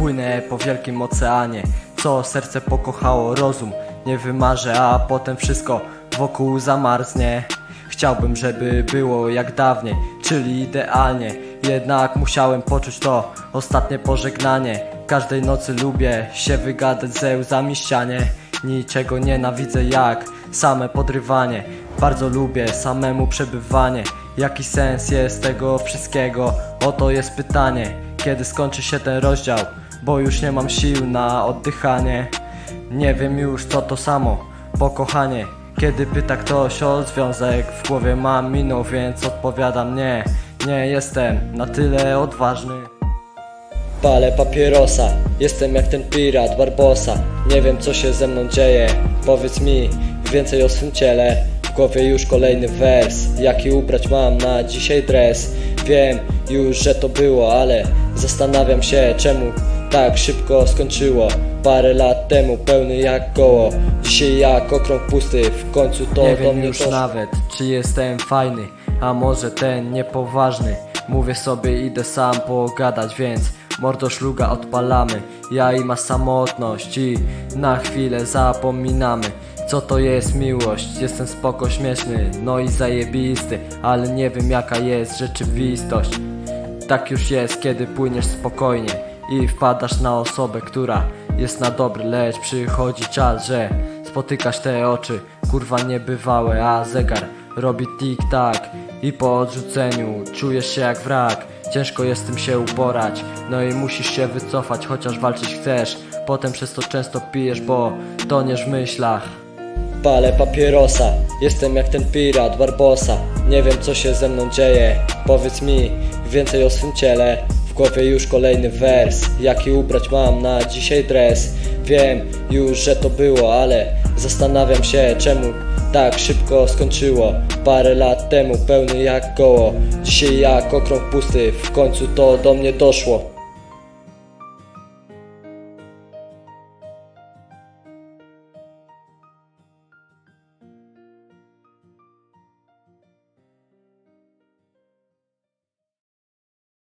Płynę po wielkim oceanie, co serce pokochało, rozum nie wymarzę, a potem wszystko wokół zamarznie. Chciałbym, żeby było jak dawniej, czyli idealnie. Jednak musiałem poczuć to ostatnie pożegnanie. Każdej nocy lubię się wygadać ze łzami ścianie. Niczego nienawidzę jak same podrywanie. Bardzo lubię samemu przebywanie. Jaki sens jest tego wszystkiego? Oto jest pytanie, kiedy skończy się ten rozdział, bo już nie mam sił na oddychanie. Nie wiem już co to samo pokochanie. Kiedy pyta ktoś o związek, w głowie mam minął, więc odpowiadam nie. Nie jestem na tyle odważny. Palę papierosa, jestem jak ten pirat Barbossa. Nie wiem co się ze mną dzieje, powiedz mi więcej o swym ciele. W głowie już kolejny wers, jaki ubrać mam na dzisiaj dres. Wiem już, że to było, ale zastanawiam się czemu tak szybko skończyło. Parę lat temu pełny jak koło, dzisiaj jak okrąg pusty, w końcu to nie do wiem mnie już doszło. nawet, czy jestem fajny, a może ten niepoważny. Mówię sobie, idę sam pogadać, więc mordo szluga odpalamy. Ja i ma samotność i na chwilę zapominamy, co to jest miłość. Jestem spoko śmieszny, no i zajebisty, ale nie wiem jaka jest rzeczywistość. Tak już jest, kiedy płyniesz spokojnie i wpadasz na osobę, która jest na dobry, lecz przychodzi czas, że spotykasz te oczy, kurwa niebywałe, a zegar robi tik-tak i po odrzuceniu czujesz się jak wrak. Ciężko jest tym się uporać, no i musisz się wycofać, chociaż walczyć chcesz. Potem przez to często pijesz, bo toniesz w myślach. Palę papierosa, jestem jak ten pirat Barbossa. Nie wiem co się ze mną dzieje, powiedz mi więcej o swym ciele. W głowie już kolejny wers, jaki ubrać mam na dzisiaj dres. Wiem już, że to było, ale zastanawiam się czemu tak szybko skończyło. Parę lat temu pełny jak koło, dzisiaj jak okrąg pusty, w końcu to do mnie doszło.